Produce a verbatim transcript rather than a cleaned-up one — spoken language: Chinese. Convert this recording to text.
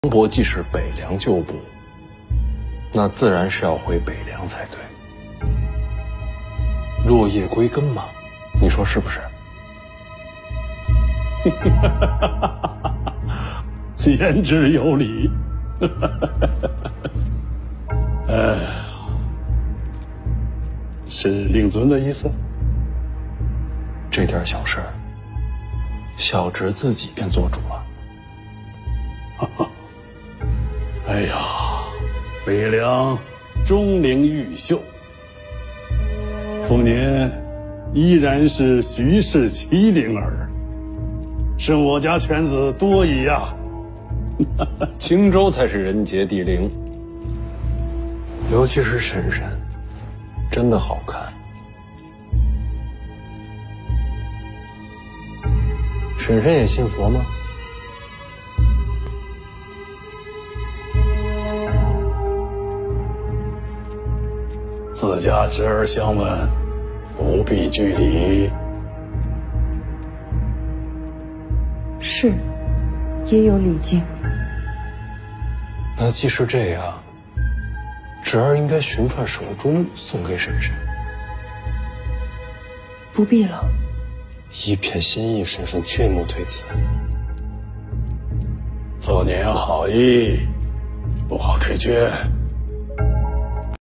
王伯既是北凉旧部，那自然是要回北凉才对。落叶归根嘛，你说是不是？ 言之有理。呃，是令尊的意思？ 这点小事，小侄自己便做主了。 哎呀，北凉钟灵毓秀，丰年依然是徐氏麒麟儿，是我家犬子多疑呀。 荆州才是人杰地灵，尤其是婶婶，真的好看。婶婶也信佛吗？ 自家侄儿相问，不必拘礼。 是，也有礼敬。 那既是这样，侄儿应该寻串手珠送给婶婶。 不必了。 一片心意，婶婶切莫推辞。 丰年好意，不好推却。